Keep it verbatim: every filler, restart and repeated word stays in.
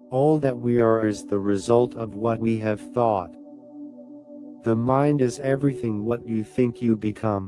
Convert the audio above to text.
All that we are is the result of what we have thought. The mind is everything what you think you become.